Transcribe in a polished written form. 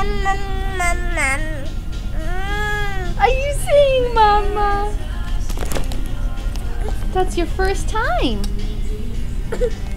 Are you saying mama? That's your first time.